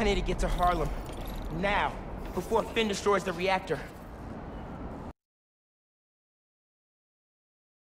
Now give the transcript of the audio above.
I need to get to Harlem. Now, before Finn destroys the reactor.